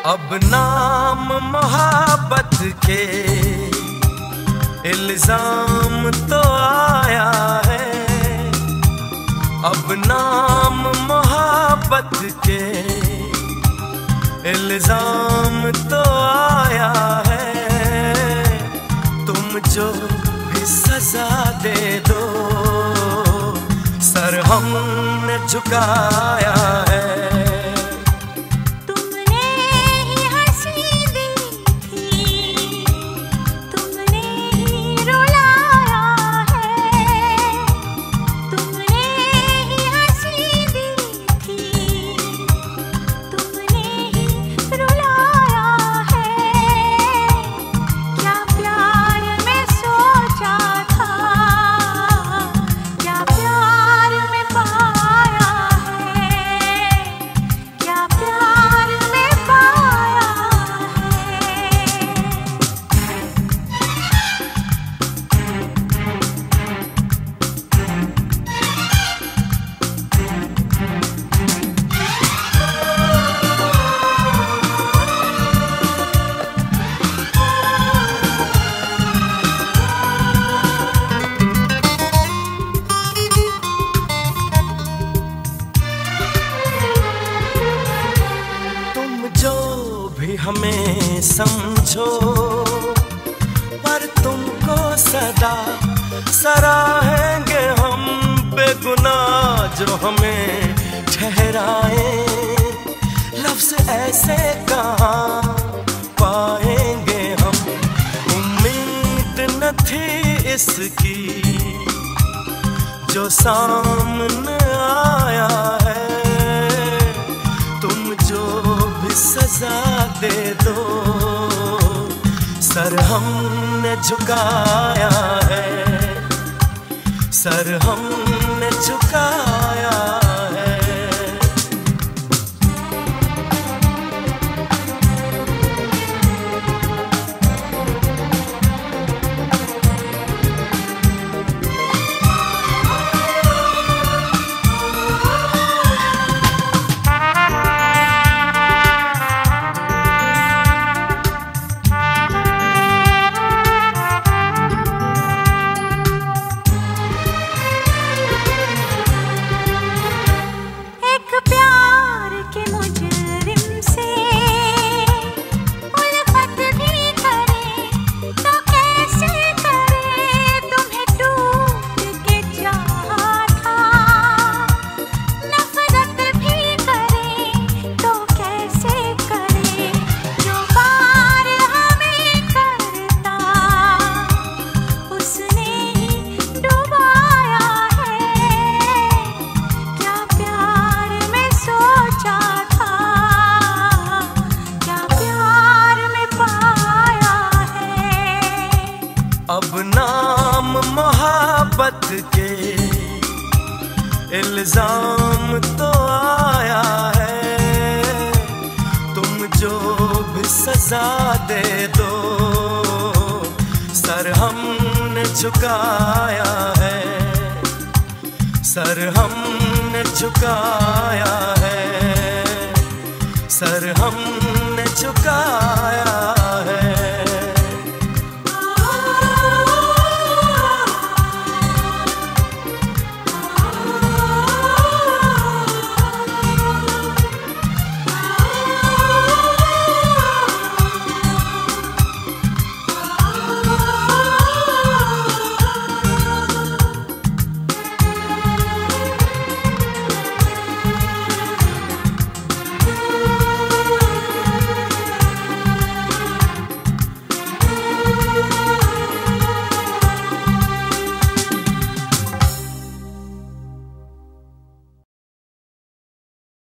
अब नाम मोहब्बत के इल्जाम तो आया है। अब नाम मोहब्बत के इल्जाम तो आया है। तुम जो भी सजा दे दो, सर हमने झुकाया है। हमें समझो पर तुमको सदा सराहेंगे हम, बेगुनाह जो हमें ठहराए। लफ्ज़ ऐसे कहाँ पाएंगे हम, उम्मीद न थी इसकी जो सामने आया है। तुम जो भी सजा दे दो, सर हमने झुकाया है। सर हमने झुकाया है। अब नाम मोहब्बत के इल्जाम तो आया है। तुम जो भी सजा दे दो, सर हमने झुकाया है। सर हमने झुकाया है। सर हमने झुकाया